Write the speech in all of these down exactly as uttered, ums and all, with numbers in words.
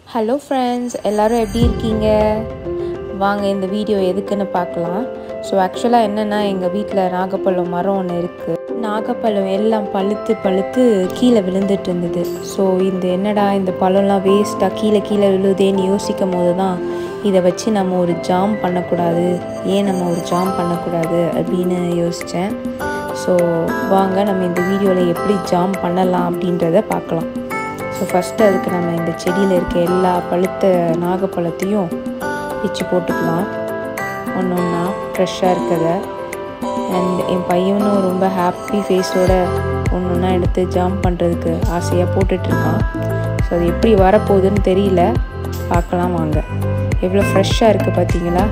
Hello friends, எல்லோரும் எப்படி இருக்கீங்க? வாங்க இந்த வீடியோ எதுக்குன்னு பார்க்கலாம். ஸோ ஆக்சுவலாக என்னென்னா, எங்கள் வீட்டில் நாகப்பழம் மரம் ஒன்று இருக்குது. நாகப்பழம் எல்லாம் பழுத்து பழுத்து கீழே விழுந்துட்டு இருந்தது. ஸோ இந்த என்னடா இந்த பழம்லாம் வேஸ்ட்டாக கீழே கீழே விழுதேன்னு யோசிக்கும் போது தான் இதை வச்சு நம்ம ஒரு ஜாம் பண்ணக்கூடாது, ஏன் நம்ம ஒரு ஜாம் பண்ணக்கூடாது அப்படின்னு யோசித்தேன். ஸோ வாங்க நம்ம இந்த வீடியோவில் எப்படி ஜாம் பண்ணலாம் அப்படின்றத பார்க்கலாம். ஸோ ஃபஸ்ட்டு அதுக்கு நம்ம இந்த செடியில் இருக்க எல்லா பழுத்த நாகப்பழத்தையும் பிச்சு போட்டுக்கலாம், ஒன்று ஒன்றா ஃப்ரெஷ்ஷாக இருக்கிறத. அண்ட் என் பையனும் ரொம்ப ஹாப்பி ஃபேஸோடு ஒன்று ஒன்றா எடுத்து ஜாம் பண்ணுறதுக்கு ஆசையாக போட்டுட்ருக்கான். ஸோ அது எப்படி வரப்போகுதுன்னு தெரியல, பார்க்கலாம் வாங்க. எவ்வளோ ஃப்ரெஷ்ஷாக இருக்குது பார்த்தீங்களா?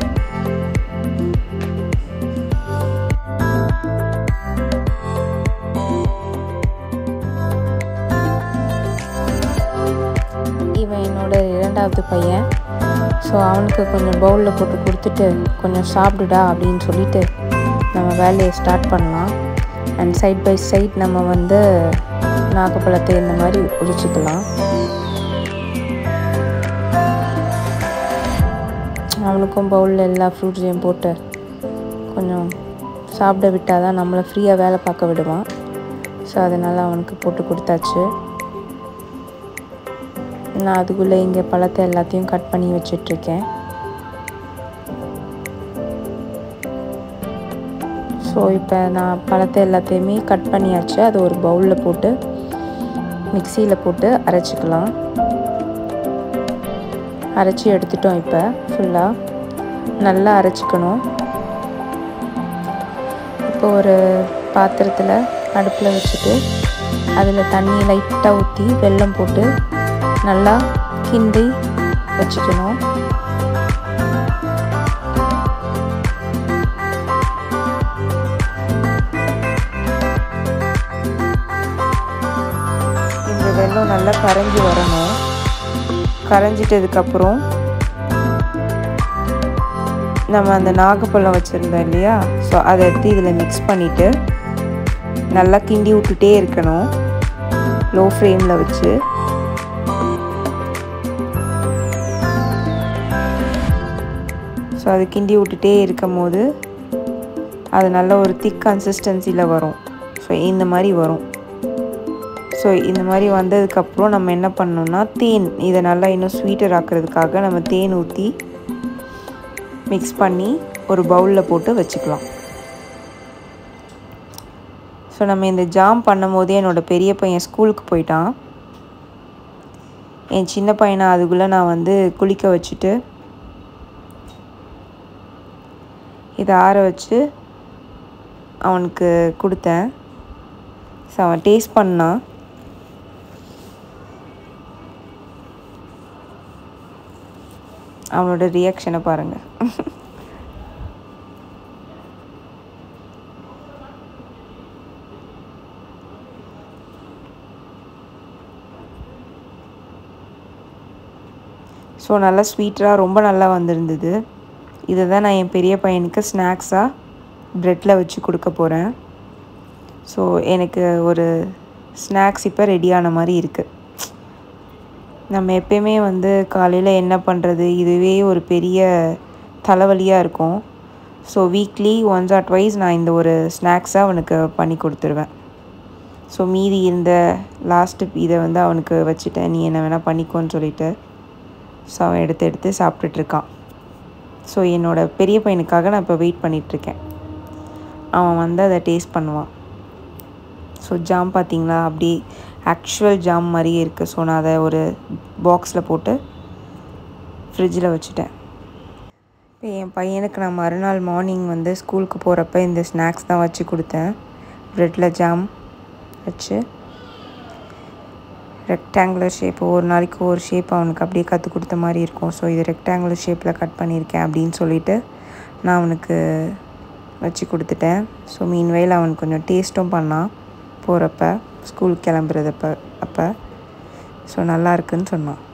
இவன் என்னோட இரண்டாவது பையன். ஸோ அவனுக்கு கொஞ்சம் பவுலில் போட்டு கொடுத்துட்டு கொஞ்சம் சாப்பிடுடா அப்படின்னு சொல்லிட்டு நம்ம வேலையை ஸ்டார்ட் பண்ணலாம். அண்ட் சைட் பை சைட் நம்ம வந்து நாகப்பழத்தை இந்த மாதிரி உரிச்சிக்கலாம். அவனுக்கும் பவுலில் எல்லா ஃப்ரூட்ஸையும் போட்டு கொஞ்சம் சாப்பிட விட்டால் தான் நம்மளை ஃப்ரீயாக வேலை பார்க்க விடுவான். ஸோ அதனால் அவனுக்கு போட்டு கொடுத்தாச்சு. நான் அதுக்குள்ளே இங்கே பழத்தை எல்லாத்தையும் கட் பண்ணி வச்சிட்ருக்கேன். ஸோ இப்போ நான் பழத்தை எல்லாத்தையுமே கட் பண்ணியாச்சு. அது ஒரு பவுலில் போட்டு மிக்சியில் போட்டு அரைச்சிக்கலாம். அரைச்சி எடுத்துட்டோம். இப்போ ஃபுல்லாக நல்லா அரைச்சிக்கணும். இப்போ ஒரு பாத்திரத்தில் அடுப்பில் வச்சுட்டு அதில் தண்ணி லைட்டாக ஊற்றி வெல்லம் போட்டு நல்லா கிண்டி வச்சுக்கணும். இந்த வெல்லம் நல்லா கரைஞ்சி வரணும். கரைஞ்சிட்டதுக்கப்புறம் நம்ம அந்த நாகப்பழம் வச்சுருந்தோம் இல்லையா, ஸோ அதை எடுத்து இதில் மிக்ஸ் பண்ணிவிட்டு நல்லா கிண்டி விட்டுட்டே இருக்கணும், லோ ஃப்ளேமில் வச்சு. ஸோ அது கிண்டி விட்டுட்டே இருக்கும் போது அது நல்ல ஒரு திக் கன்சிஸ்டன்சியில் வரும். ஸோ இந்த மாதிரி வரும். ஸோ இந்த மாதிரி வந்ததுக்கப்புறம் நம்ம என்ன பண்ணணும்னா, தேன், இதை நல்லா இன்னும் ஸ்வீட்டர் ஆக்கிறதுக்காக நம்ம தேன் ஊற்றி மிக்ஸ் பண்ணி ஒரு பவுலில் போட்டு வச்சுக்கலாம். ஸோ நம்ம இந்த ஜாம் பண்ணும் போதே என்னோடய பெரிய பையன் ஸ்கூலுக்கு போயிட்டான். என் சின்ன பையனை அதுக்குள்ளே நான் வந்து குளிக்க வச்சுட்டு இதை ஆற வச்சு அவனுக்கு கொடுத்தேன். ஸோ அவன் டேஸ்ட் பண்ணான். அவனோட ரியாக்ஷனை பாருங்கள். ஸோ நல்லா ஸ்வீட்டாக ரொம்ப நல்லா வந்திருந்தது. இதை தான் நான் என் பெரிய பையனுக்கு ஸ்நாக்ஸாக ப்ரெட்டில் வச்சு கொடுக்க போகிறேன். ஸோ எனக்கு ஒரு ஸ்நாக்ஸ் இப்போ ரெடியான மாதிரி இருக்குது. நம்ம எப்பயுமே வந்து காலையில் என்ன பண்ணுறது, இதுவே ஒரு பெரிய தலைவலியாக இருக்கும். So weekly once or twice நான் இந்த ஒரு ஸ்நாக்ஸாக அவனுக்கு பண்ணி கொடுத்துருவேன். ஸோ மீதி இந்த லாஸ்ட்டு இதை வந்து அவனுக்கு வச்சுட்டேன், நீ என்ன வேணால் பண்ணிக்கோன்னு சொல்லிவிட்டு. ஸோ அவன் எடுத்து எடுத்து சாப்பிட்டுட்ருக்கான். ஸோ என்னோடய பெரிய பையனுக்காக நான் இப்போ வெயிட் பண்ணிகிட்ருக்கேன். அவன் வந்து அதை டேஸ்ட் பண்ணுவான். ஸோ ஜாம் பார்த்திங்களா, அப்படி ஆக்சுவல் ஜாம் மாதிரியே இருக்குது. ஸோ நான் அதை ஒரு பாக்ஸில் போட்டு ஃப்ரிட்ஜில் வச்சுட்டேன். இப்போ என் பையனுக்கு நான் மறுநாள் மார்னிங் வந்து ஸ்கூலுக்கு போகிறப்ப இந்த ஸ்நாக்ஸ் தான் வச்சு கொடுத்தேன். ப்ரெட்டில் ஜாம் வச்சு ரெக்டாங்குலர் ஷேப், ஒரு நாளைக்கு ஒரு ஷேப் அவனுக்கு அப்படியே கற்றுக் கொடுத்த மாதிரி இருக்கும். ஸோ இது ரெக்டாங்குலர் ஷேப்பில் கட் பண்ணியிருக்கேன் அப்படின்னு சொல்லிவிட்டு நான் அவனுக்கு வச்சு கொடுத்துட்டேன். ஸோ மீன்வேல் அவனுக்கு கொஞ்சம் டேஸ்ட்டும் பண்ணான் போகிறப்ப, ஸ்கூல் கிளம்புறதப்ப அப்போ. ஸோ நல்லா இருக்குன்னு சொன்னான்.